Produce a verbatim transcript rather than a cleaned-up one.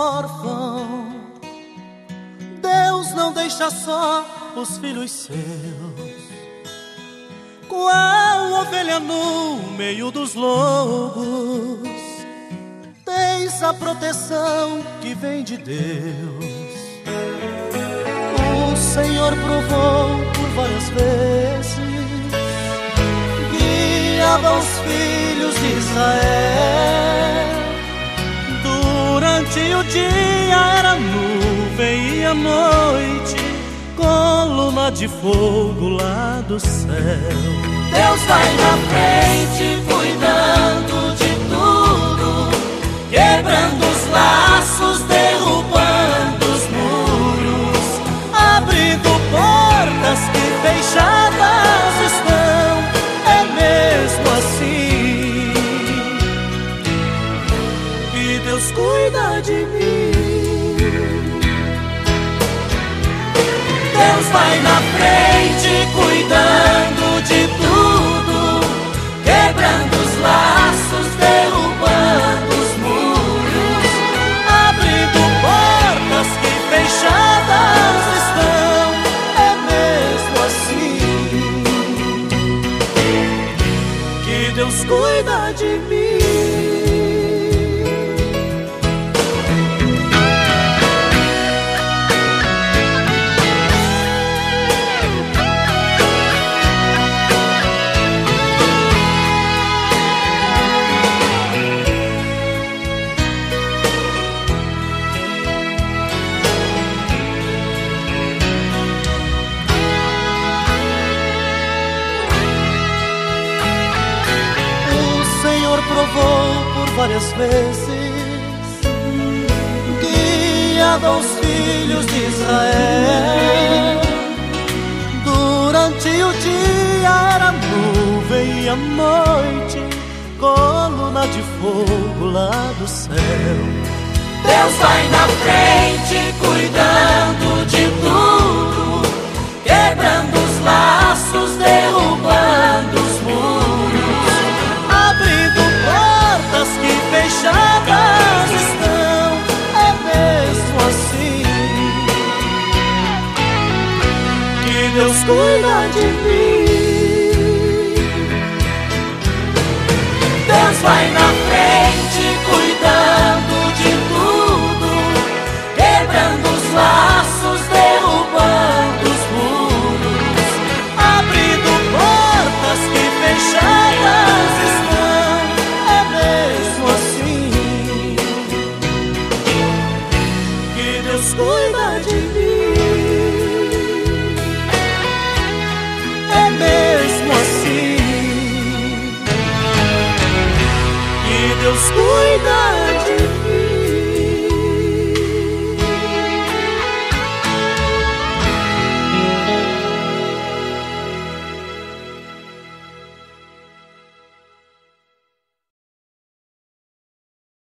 órfão. Deus não deixa só os filhos seus. Qual ovelha no meio dos lobos, tens a proteção que vem de Deus. O Senhor provou por várias vezes, guiava os filhos de Israel. Durante o dia era nuvem e à noite coluna de fogo lá do céu. Deus vai na frente cuidando de tudo, quebrando os laços, derrubando os muros, abrindo portas que fechadas estão. É mesmo assim que Deus cuida de mim. Deus vai na frente cuidando de tudo, quebrando os laços, derrubando os muros, abrindo portas que fechadas estão. É mesmo assim que Deus cuida de mim. Provou por várias vezes, guiava os filhos de Israel. Durante o dia era nuvem e à noite coluna de fogo lá do céu. Deus vai na frente cuidando de tudo, quebrando os laços, derrubando os muros, abrindo portas que fechadas estão. É mesmo assim que Deus cuida de mim. Deus vai na frente cuidando de tudo, quebrando os laços, derrubando os muros, abrindo portas que fechadas estão. É mesmo assim que Deus cuida de